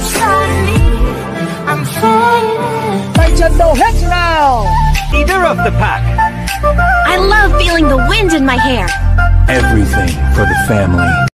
Tay chân đâu hết nào. Leader of the pack. I love feeling the wind in my hair. Everything for the family.